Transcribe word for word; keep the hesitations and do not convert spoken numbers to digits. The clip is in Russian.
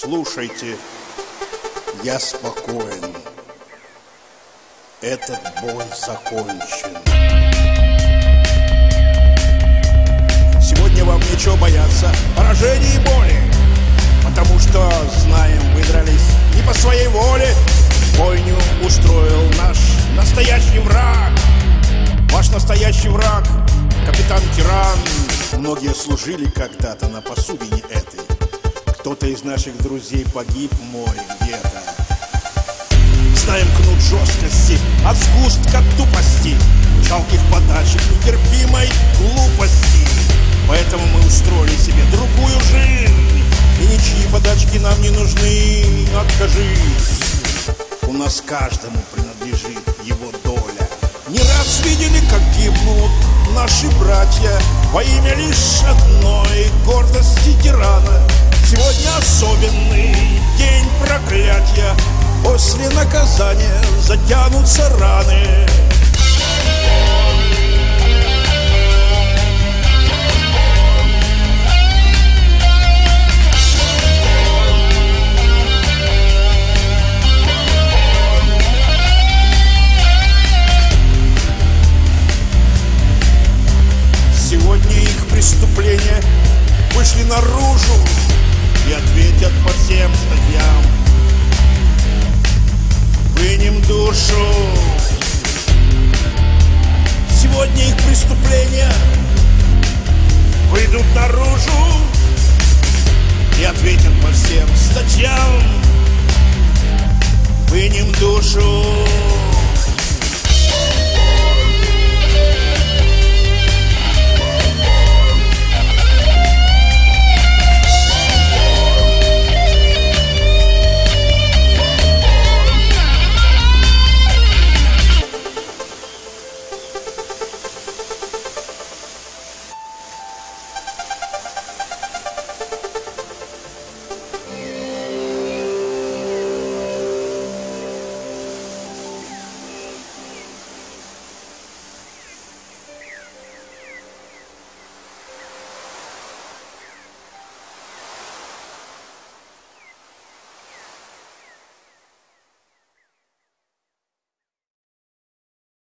Слушайте, я спокоен. Этот бой закончен. Сегодня вам нечего бояться поражений и боли, потому что, знаем, вы дрались не по своей воле. Бойню устроил наш настоящий враг. Ваш настоящий враг — капитан-тиран. Многие служили когда-то на посудине этой. Кто-то из наших друзей погиб в море где-то. Знаем кнут жесткости от сгустка тупости, жалких подачек нетерпимой глупости. Поэтому мы устроили себе другую жизнь, и ничьи подачки нам не нужны. Откажись, у нас каждому принадлежит его доля. Не раз видели, как гибнут наши братья во имя лишь одной гордости тирана. Сегодня особенный день проклятия, после наказания затянутся раны. Сегодня их преступления вышли наружу и ответят по всем статьям. Вынем душу. Сегодня их преступления выйдут наружу и ответят по всем статьям. Вынем душу.